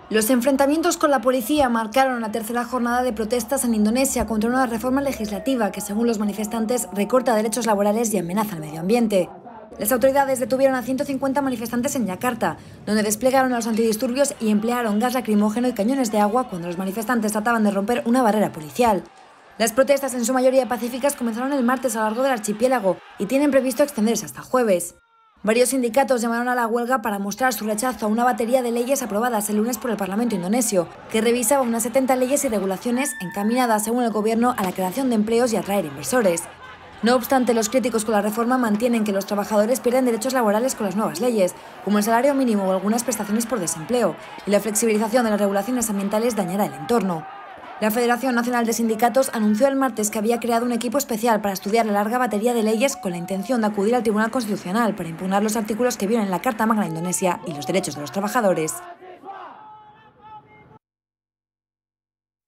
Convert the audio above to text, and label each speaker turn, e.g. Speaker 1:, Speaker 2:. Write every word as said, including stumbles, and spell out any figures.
Speaker 1: Los enfrentamientos con la policía marcaron la tercera jornada de protestas en Indonesia contra una reforma legislativa que, según los manifestantes, recorta derechos laborales y amenaza al medio ambiente. Las autoridades detuvieron a ciento cincuenta manifestantes en Yakarta, donde desplegaron a los antidisturbios y emplearon gas lacrimógeno y cañones de agua cuando los manifestantes trataban de romper una barrera policial. Las protestas, en su mayoría pacíficas, comenzaron el martes a lo largo del archipiélago y tienen previsto extenderse hasta jueves. Varios sindicatos llamaron a la huelga para mostrar su rechazo a una batería de leyes aprobadas el lunes por el Parlamento indonesio, que revisaba unas setenta leyes y regulaciones encaminadas, según el gobierno, a la creación de empleos y atraer inversores. No obstante, los críticos con la reforma mantienen que los trabajadores pierden derechos laborales con las nuevas leyes, como el salario mínimo o algunas prestaciones por desempleo, y la flexibilización de las regulaciones ambientales dañará el entorno. La Federación Nacional de Sindicatos anunció el martes que había creado un equipo especial para estudiar la larga batería de leyes con la intención de acudir al Tribunal Constitucional para impugnar los artículos que violen la Carta Magna Indonesia y los derechos de los trabajadores.